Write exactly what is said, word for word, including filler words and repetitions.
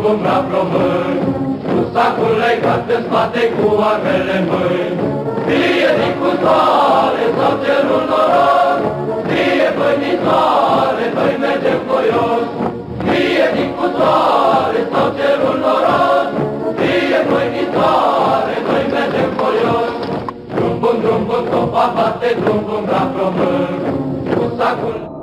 bum la plămâni, cu sacul legat în spate cu armele în mâini. Fie din cu soare sau cerul noros, fie bănițoare, noi mergem voios. Fie din cu soare sau cerul noros, fie bănițoare, noi mergem voios. Drum bun, drum bun, topa bate, drum bun la plămâni, cu sacul